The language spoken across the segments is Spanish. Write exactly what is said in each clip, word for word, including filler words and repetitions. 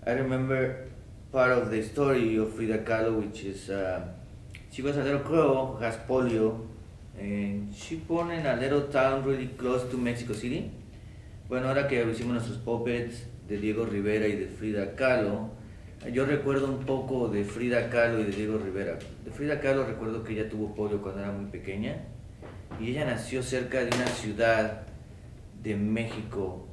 I remember part of the story of Frida Kahlo, which is uh, she was a little girl who has polio, and she born in a little town really close to Mexico City. Bueno, ahora que hicimos nuestros puppets de Diego Rivera y de Frida Kahlo, yo recuerdo un poco de Frida Kahlo y de Diego Rivera. De Frida Kahlo recuerdo que ella tuvo polio cuando era muy pequeña y ella nació cerca de una ciudad de México,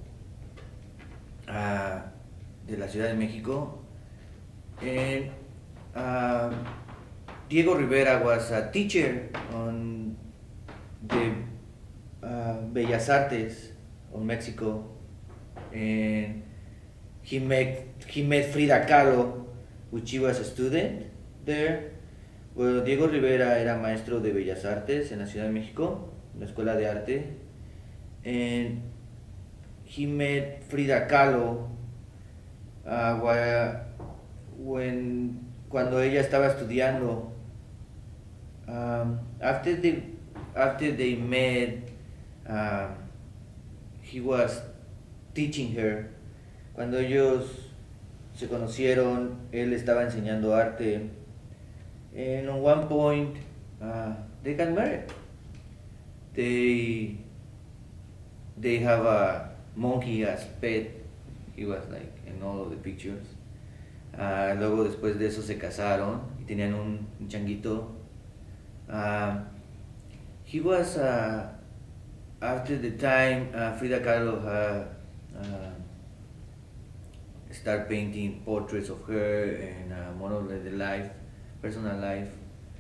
uh, de la Ciudad de México. And uh, Diego Rivera was a teacher on the uh, Bellas Artes on Mexico, and he met he met Frida Kahlo, which she was a student there. Well, Diego Rivera era maestro de Bellas Artes en la Ciudad de México, en la Escuela de Arte, and he met Frida Kahlo uh, while, when cuando ella estaba estudiando. Um, after they after they met, uh, he was teaching her. Cuando ellos se conocieron, él estaba enseñando arte. And at one point, uh, they got married. They they have a monkey as pet. He was like in all of the pictures. Uh, luego después de eso se casaron y tenían un, un changuito. Uh, he was uh, after the time uh, Frida Kahlo had uh, started painting portraits of her and uh, more of the life, personal life.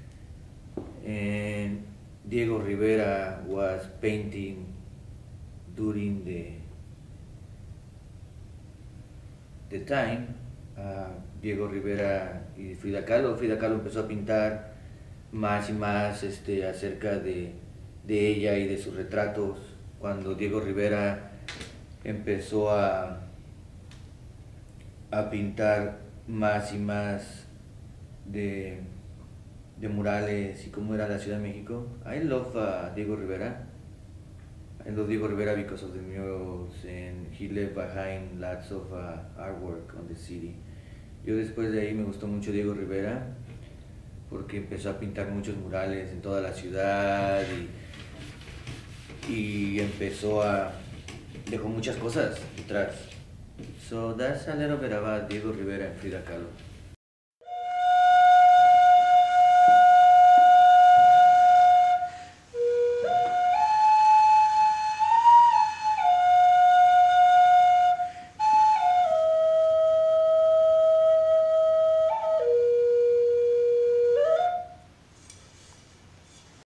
And Diego Rivera was painting during the the time. Uh, Diego Rivera y Frida Kahlo. Frida Kahlo empezó a pintar más y más este, acerca de, de ella y de sus retratos. Cuando Diego Rivera empezó a, a pintar más y más de, de murales y cómo era la Ciudad de México. I love uh, Diego Rivera. I love Diego Rivera because of the murals, and he left behind lots of uh, artwork on the city. Yo después de ahí me gustó mucho Diego Rivera porque empezó a pintar muchos murales en toda la ciudad y, y empezó a... dejó muchas cosas detrás. So that's a little bit about Diego Rivera and Frida Kahlo.